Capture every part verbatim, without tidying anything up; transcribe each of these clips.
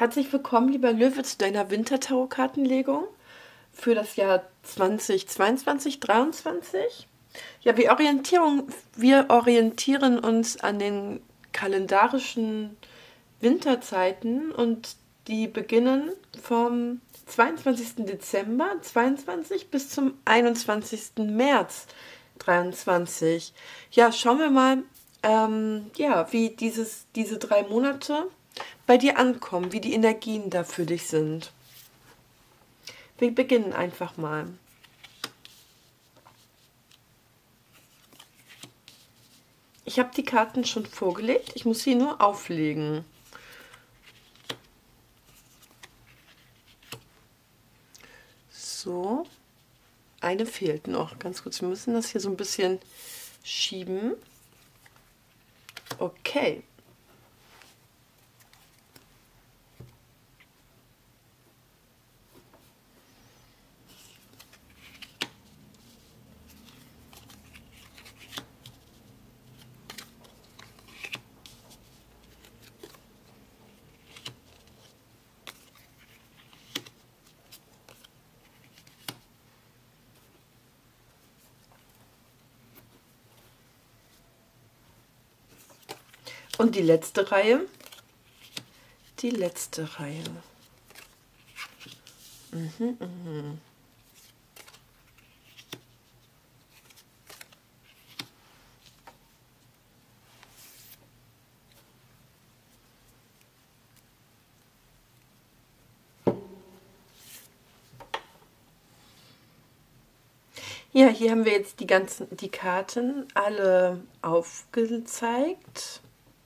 Herzlich willkommen, lieber Löwe, zu deiner Winter-Tarot-Kartenlegung für das Jahr zweitausendzweiundzwanzig dreiundzwanzig. Ja, wir orientieren, wir orientieren uns an den kalendarischen Winterzeiten und die beginnen vom zweiundzwanzigsten Dezember zweiundzwanzig bis zum einundzwanzigsten März dreiundzwanzig. Ja, schauen wir mal, ähm, ja, wie dieses, diese drei Monate bei dir ankommen, wie die Energien da für dich sind. Wir beginnen einfach mal. Ich habe die Karten schon vorgelegt, ich muss sie nur auflegen. So, eine fehlt noch. Ganz kurz, wir müssen das hier so ein bisschen schieben. Okay. Und die letzte Reihe, die letzte Reihe. Mhm, mhm. Ja, hier haben wir jetzt die ganzen, die Karten alle aufgezeigt.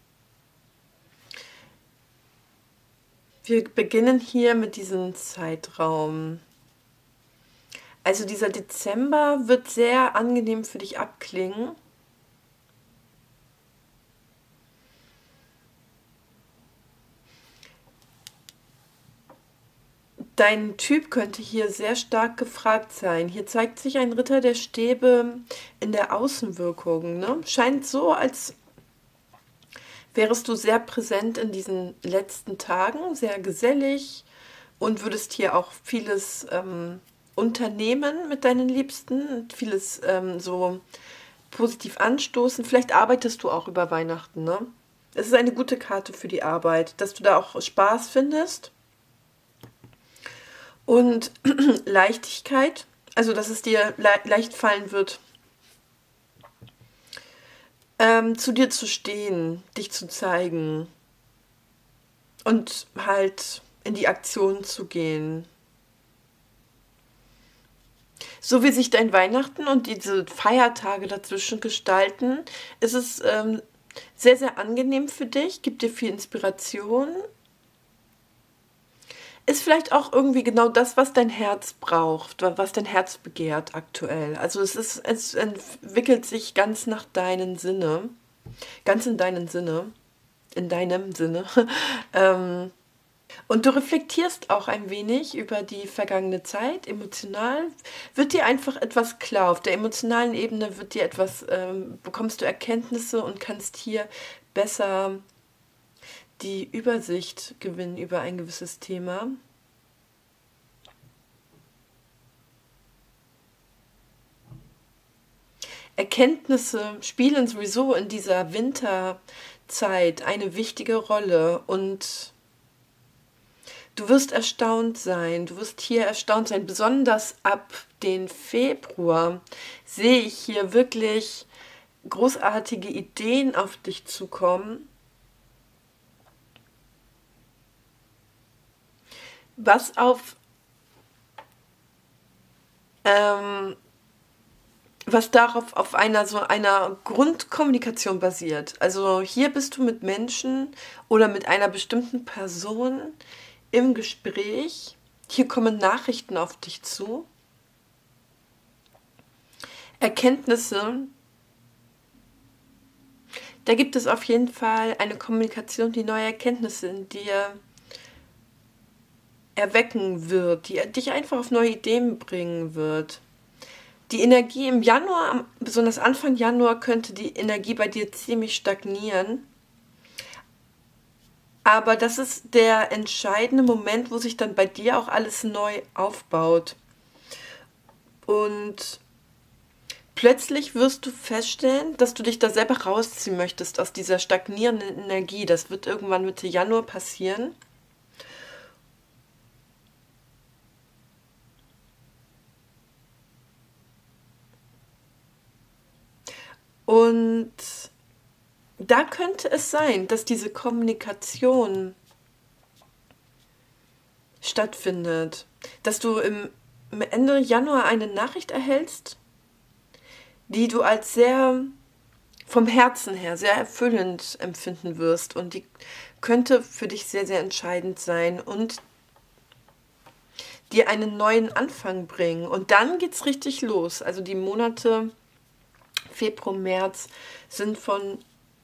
Wir beginnen hier mit diesem Zeitraum. Also dieser Dezember wird sehr angenehm für dich abklingen. Dein Typ könnte hier sehr stark gefragt sein. Hier zeigt sich ein Ritter der Stäbe in der Außenwirkung, ne? Scheint so, als wärest du sehr präsent in diesen letzten Tagen, sehr gesellig und würdest hier auch vieles ähm, unternehmen mit deinen Liebsten, vieles ähm, so positiv anstoßen. Vielleicht arbeitest du auch über Weihnachten, ne? Es ist eine gute Karte für die Arbeit, dass du da auch Spaß findest und Leichtigkeit, also dass es dir le leicht fallen wird, Ähm, zu dir zu stehen, dich zu zeigen und halt in die Aktion zu gehen. So wie sich dein Weihnachten und diese Feiertage dazwischen gestalten, ist es ähm, sehr, sehr angenehm für dich, gibt dir viel Inspiration. Ist vielleicht auch irgendwie genau das, was dein Herz braucht, was dein Herz begehrt aktuell. Also es ist, es entwickelt sich ganz nach deinen Sinne, ganz in deinen Sinne, in deinem Sinne. ähm, und du reflektierst auch ein wenig über die vergangene Zeit, emotional. Wird dir einfach etwas klar, auf der emotionalen Ebene wird dir etwas, ähm, bekommst du Erkenntnisse und kannst hier besser die Übersicht gewinnen über ein gewisses Thema. Erkenntnisse spielen sowieso in dieser Winterzeit eine wichtige Rolle und du wirst erstaunt sein, du wirst hier erstaunt sein, besonders ab den Februar sehe ich hier wirklich großartige Ideen auf dich zukommen. Was auf ähm, was darauf auf einer so einer Grundkommunikation basiert. Also hier bist du mit Menschen oder mit einer bestimmten Person im Gespräch. Hier kommen Nachrichten auf dich zu. Erkenntnisse. Da gibt es auf jeden Fall eine Kommunikation, die neue Erkenntnisse in dir erwecken wird, die dich einfach auf neue Ideen bringen wird. Die Energie im Januar, besonders Anfang Januar, könnte die Energie bei dir ziemlich stagnieren. Aber das ist der entscheidende Moment, wo sich dann bei dir auch alles neu aufbaut. Und plötzlich wirst du feststellen, dass du dich da selber rausziehen möchtest aus dieser stagnierenden Energie. Das wird irgendwann Mitte Januar passieren. Und da könnte es sein, dass diese Kommunikation stattfindet, dass du im Ende Januar eine Nachricht erhältst, die du als sehr vom Herzen her sehr erfüllend empfinden wirst, und die könnte für dich sehr, sehr entscheidend sein und dir einen neuen Anfang bringen. Und dann geht's richtig los. Also die Monate Februar, März sind von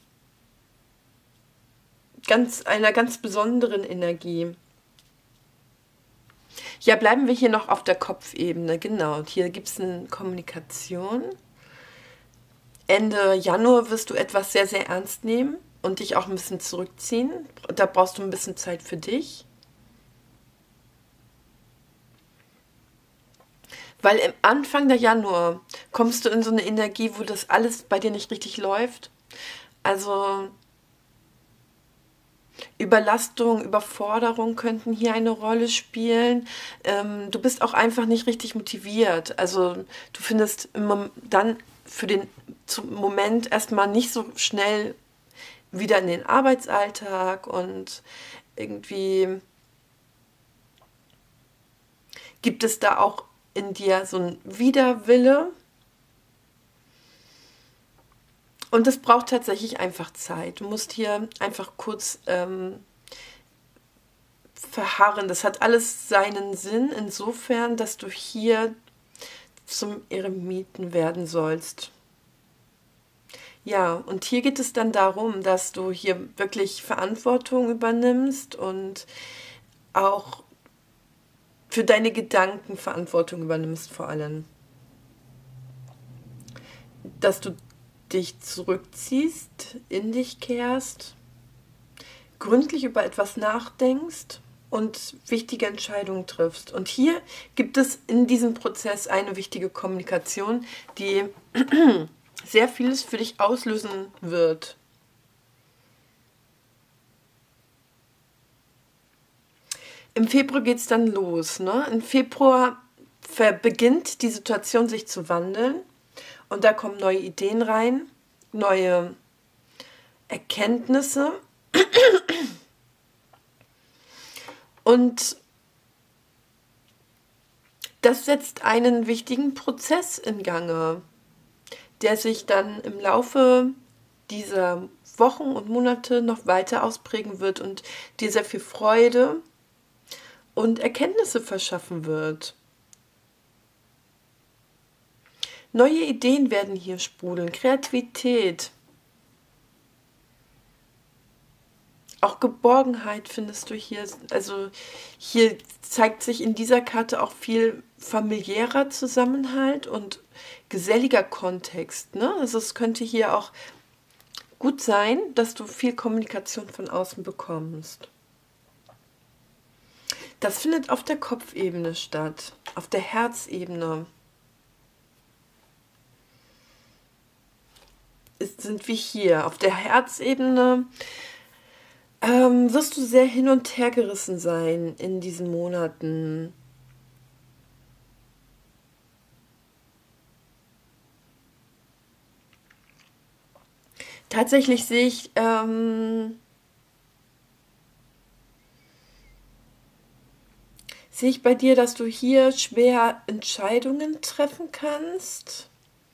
ganz einer ganz besonderen Energie. Ja, bleiben wir hier noch auf der Kopfebene. Genau, hier gibt es eine Kommunikation. Ende Januar wirst du etwas sehr, sehr ernst nehmen und dich auch ein bisschen zurückziehen. Da brauchst du ein bisschen Zeit für dich. Weil im Anfang der Januar kommst du in so eine Energie, wo das alles bei dir nicht richtig läuft. Also Überlastung, Überforderung könnten hier eine Rolle spielen. Ähm, du bist auch einfach nicht richtig motiviert. Also du findest im dann für den Moment erstmal nicht so schnell wieder in den Arbeitsalltag, und irgendwie gibt es da auch in dir so ein Widerwille. Und das braucht tatsächlich einfach Zeit. Du musst hier einfach kurz ähm, verharren. Das hat alles seinen Sinn, insofern, dass du hier zum Eremiten werden sollst. Ja, und hier geht es dann darum, dass du hier wirklich Verantwortung übernimmst und auch für deine Gedanken Verantwortung übernimmst vor allem. Dass du dich zurückziehst, in dich kehrst, gründlich über etwas nachdenkst und wichtige Entscheidungen triffst. Und hier gibt es in diesem Prozess eine wichtige Kommunikation, die sehr vieles für dich auslösen wird. Im Februar geht es dann los. Ne? Im Februar beginnt die Situation sich zu wandeln. Und da kommen neue Ideen rein, neue Erkenntnisse. Und das setzt einen wichtigen Prozess in Gange, der sich dann im Laufe dieser Wochen und Monate noch weiter ausprägen wird und dir sehr viel Freude und Erkenntnisse verschaffen wird. Neue Ideen werden hier sprudeln, Kreativität. Auch Geborgenheit findest du hier. Also hier zeigt sich in dieser Karte auch viel familiärer Zusammenhalt und geselliger Kontext. Ne? Also es könnte hier auch gut sein, dass du viel Kommunikation von außen bekommst. Das findet auf der Kopfebene statt, auf der Herzebene. Sind wir hier. Auf der Herzebene ähm, wirst du sehr hin und her gerissen sein in diesen Monaten. Tatsächlich sehe ich ähm, sehe ich bei dir, dass du hier schwer Entscheidungen treffen kannst.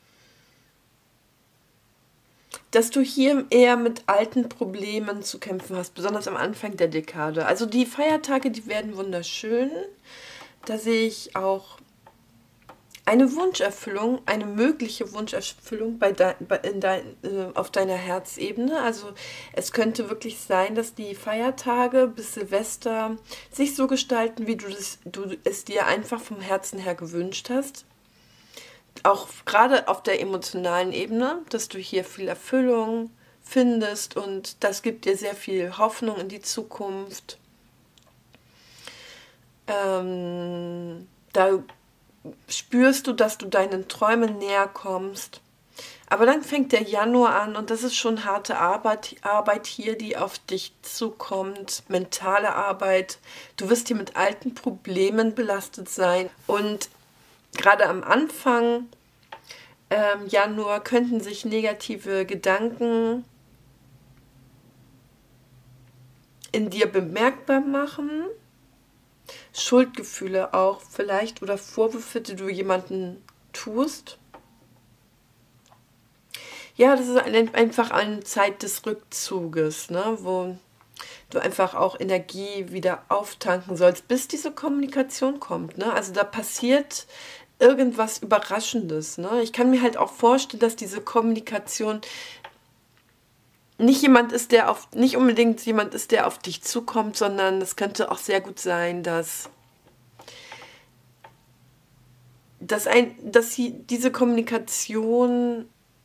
Dass du hier eher mit alten Problemen zu kämpfen hast, besonders am Anfang der Dekade. Also die Feiertage, die werden wunderschön. Da sehe ich auch eine Wunscherfüllung, eine mögliche Wunscherfüllung bei de, bei, in de, äh, auf deiner Herzebene. Also es könnte wirklich sein, dass die Feiertage bis Silvester sich so gestalten, wie du, das, du es dir einfach vom Herzen her gewünscht hast. Auch gerade auf der emotionalen Ebene, dass du hier viel Erfüllung findest und das gibt dir sehr viel Hoffnung in die Zukunft. Ähm, da spürst du, dass du deinen Träumen näher kommst. Aber dann fängt der Januar an und das ist schon harte Arbeit, Arbeit hier, die auf dich zukommt, mentale Arbeit. Du wirst hier mit alten Problemen belastet sein und gerade am Anfang ähm, Januar könnten sich negative Gedanken in dir bemerkbar machen. Schuldgefühle auch vielleicht oder Vorwürfe, die du jemandem tust. Ja, das ist ein, einfach eine Zeit des Rückzuges, ne, wo du einfach auch Energie wieder auftanken sollst, bis diese Kommunikation kommt. Ne? Also da passiert irgendwas Überraschendes. Ne? Ich kann mir halt auch vorstellen, dass diese Kommunikation nicht jemand ist, der auf, nicht unbedingt jemand ist, der auf dich zukommt, sondern es könnte auch sehr gut sein, dass, dass, ein, dass sie, diese Kommunikation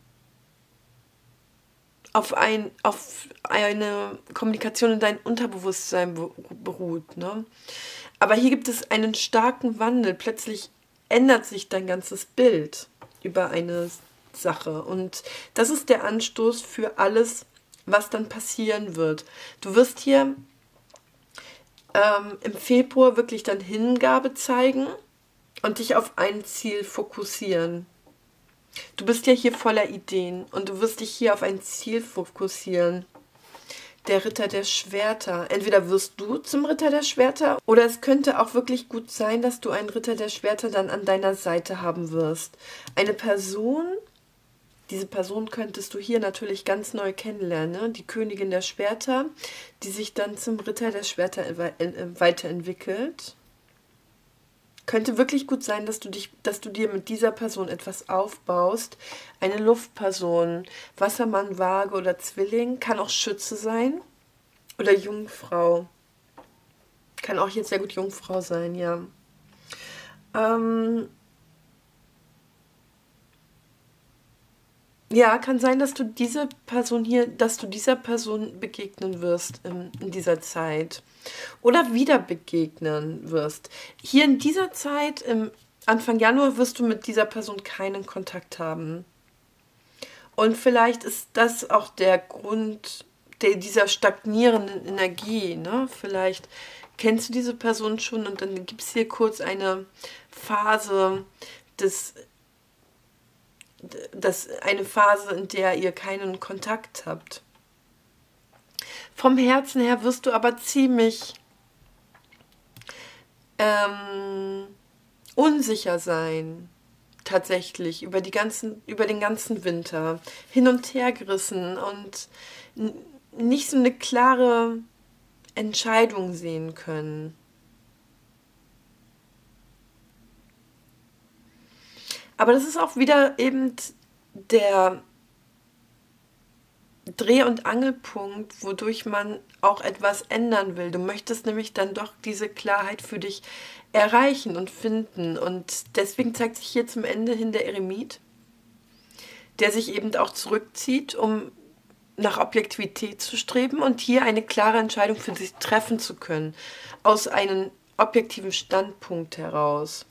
auf, ein, auf eine Kommunikation in dein Unterbewusstsein beruht. Ne? Aber hier gibt es einen starken Wandel. Plötzlich ändert sich dein ganzes Bild über eine Sache. Und das ist der Anstoß für alles, was dann passieren wird. Du wirst hier ähm, im Februar wirklich dann Hingabe zeigen und dich auf ein Ziel fokussieren. Du bist ja hier voller Ideen und du wirst dich hier auf ein Ziel fokussieren. Der Ritter der Schwerter. Entweder wirst du zum Ritter der Schwerter oder es könnte auch wirklich gut sein, dass du einen Ritter der Schwerter dann an deiner Seite haben wirst. Eine Person, diese Person könntest du hier natürlich ganz neu kennenlernen. Ne? Die Königin der Schwerter, die sich dann zum Ritter der Schwerter weiterentwickelt. Könnte wirklich gut sein, dass du dich, dass du dir mit dieser Person etwas aufbaust. Eine Luftperson, Wassermann, Waage oder Zwilling, kann auch Schütze sein. Oder Jungfrau. Kann auch jetzt sehr gut Jungfrau sein, ja. Ähm ja, kann sein, dass du diese Person hier, dass du dieser Person begegnen wirst in, in dieser Zeit. Oder wieder begegnen wirst. Hier in dieser Zeit, im Anfang Januar, wirst du mit dieser Person keinen Kontakt haben. Und vielleicht ist das auch der Grund der, dieser stagnierenden Energie. Ne? Vielleicht kennst du diese Person schon und dann gibt es hier kurz eine Phase des, das, eine Phase, in der ihr keinen Kontakt habt. Vom Herzen her wirst du aber ziemlich ähm, unsicher sein, tatsächlich, über, die ganzen, über den ganzen Winter. Hin und her gerissen und nicht so eine klare Entscheidung sehen können. Aber das ist auch wieder eben der Dreh- und Angelpunkt, wodurch man auch etwas ändern will. Du möchtest nämlich dann doch diese Klarheit für dich erreichen und finden. Und deswegen zeigt sich hier zum Ende hin der Eremit, der sich eben auch zurückzieht, um nach Objektivität zu streben und hier eine klare Entscheidung für sich treffen zu können, aus einem objektiven Standpunkt heraus.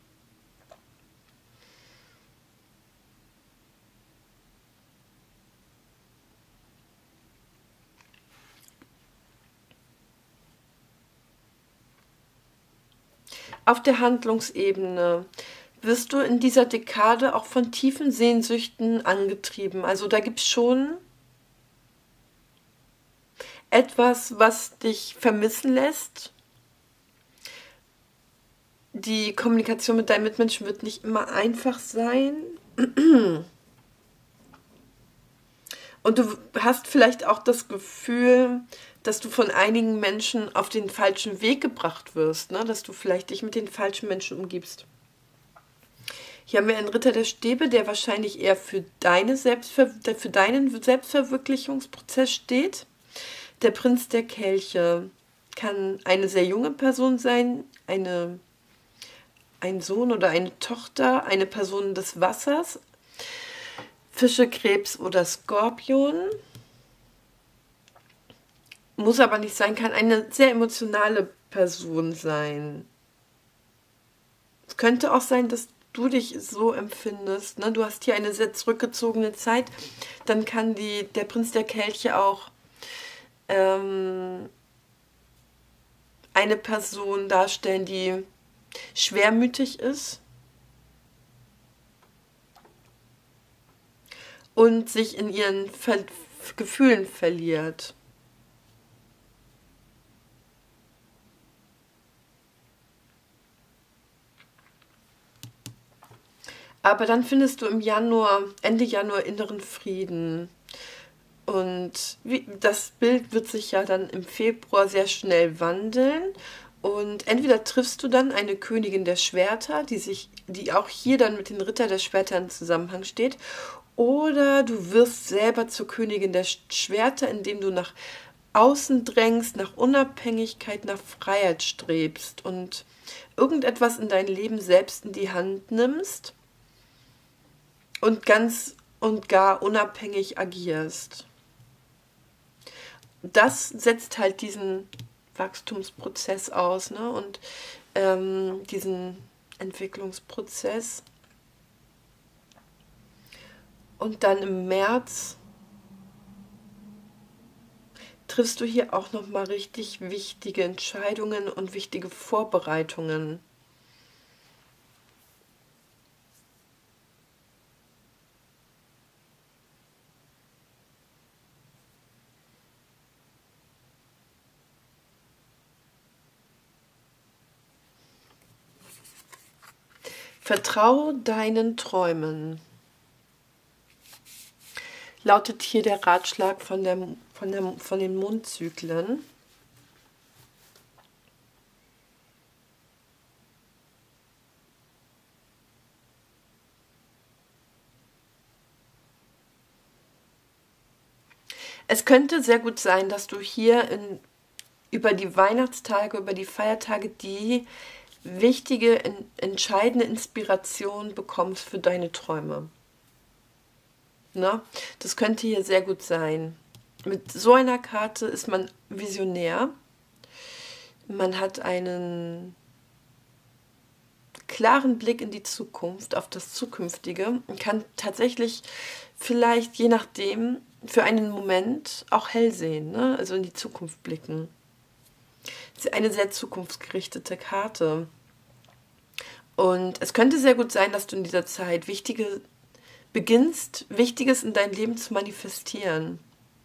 Auf der Handlungsebene wirst du in dieser Dekade auch von tiefen Sehnsüchten angetrieben. Also da gibt es schon etwas, was dich vermissen lässt. Die Kommunikation mit deinen Mitmenschen wird nicht immer einfach sein. Und du hast vielleicht auch das Gefühl, dass du von einigen Menschen auf den falschen Weg gebracht wirst, ne? Dass du vielleicht dich mit den falschen Menschen umgibst. Hier haben wir einen Ritter der Stäbe, der wahrscheinlich eher für, deine Selbstver für deinen Selbstverwirklichungsprozess steht. Der Prinz der Kelche kann eine sehr junge Person sein, eine, ein Sohn oder eine Tochter, eine Person des Wassers, Fische, Krebs oder Skorpion. Muss aber nicht sein, kann eine sehr emotionale Person sein. Es könnte auch sein, dass du dich so empfindest. Ne? Du hast hier eine sehr zurückgezogene Zeit. Dann kann die, der Prinz der Kelche auch ähm, eine Person darstellen, die schwermütig ist und sich in ihren Ver Gefühlen verliert. Aber dann findest du im Januar, Ende Januar inneren Frieden. Und wie, das Bild wird sich ja dann im Februar sehr schnell wandeln. Und entweder triffst du dann eine Königin der Schwerter, die sich, die auch hier dann mit den Ritter der Schwerter in Zusammenhang steht, oder du wirst selber zur Königin der Schwerter, indem du nach außen drängst, nach Unabhängigkeit, nach Freiheit strebst und irgendetwas in dein Leben selbst in die Hand nimmst und ganz und gar unabhängig agierst. Das setzt halt diesen Wachstumsprozess aus, ne? Und ähm, diesen Entwicklungsprozess. Und dann im März triffst du hier auch nochmal richtig wichtige Entscheidungen und wichtige Vorbereitungen. Vertraue deinen Träumen. Lautet hier der Ratschlag von, der, von, der, von den Mondzyklen. Es könnte sehr gut sein, dass du hier in, über die Weihnachtstage, über die Feiertage die wichtige, entscheidende Inspiration bekommst für deine Träume. Na, das könnte hier sehr gut sein. Mit so einer Karte ist man visionär. Man hat einen klaren Blick in die Zukunft, auf das Zukünftige und kann tatsächlich vielleicht, je nachdem, für einen Moment auch hell sehen, ne? Also in die Zukunft blicken. Das ist eine sehr zukunftsgerichtete Karte. Und es könnte sehr gut sein, dass du in dieser Zeit wichtige beginnst, Wichtiges in dein Leben zu manifestieren.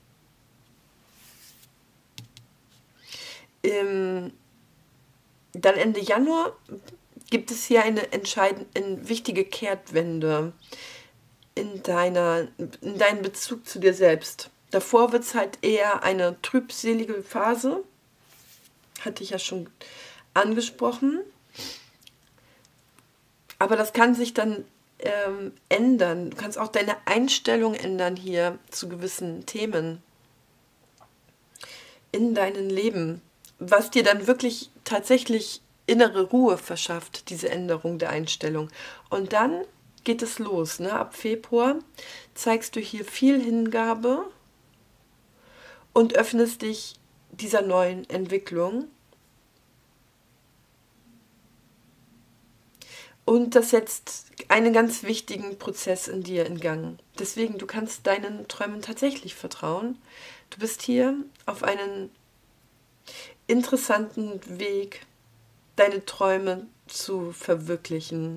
Im, dann Ende Januar gibt es hier eine entscheidende, eine wichtige Kehrtwende in, deiner, in deinem Bezug zu dir selbst. Davor wird es halt eher eine trübselige Phase, hatte ich ja schon angesprochen. Aber das kann sich dann ähm, ändern. Du kannst auch deine Einstellung ändern hier zu gewissen Themen in deinem Leben, was dir dann wirklich tatsächlich innere Ruhe verschafft, diese Änderung der Einstellung. Und dann geht es los. Ne? Ab Februar zeigst du hier viel Hingabe und öffnest dich dieser neuen Entwicklung. Und das setzt einen ganz wichtigen Prozess in dir in Gang. Deswegen, du kannst deinen Träumen tatsächlich vertrauen. Du bist hier auf einen interessanten Weg, deine Träume zu verwirklichen.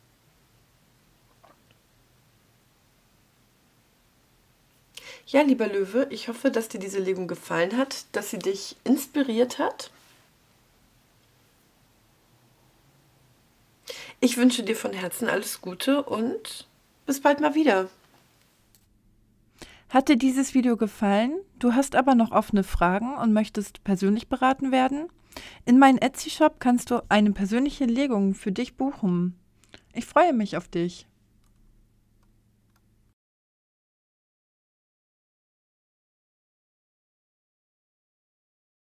Ja, lieber Löwe, ich hoffe, dass dir diese Legung gefallen hat, dass sie dich inspiriert hat. Ich wünsche dir von Herzen alles Gute und bis bald mal wieder. Hat dir dieses Video gefallen? Du hast aber noch offene Fragen und möchtest persönlich beraten werden? In meinem Etsy-Shop kannst du eine persönliche Legung für dich buchen. Ich freue mich auf dich.